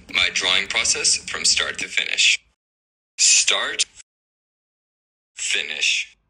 my drawing process from start to finish. Start, finish.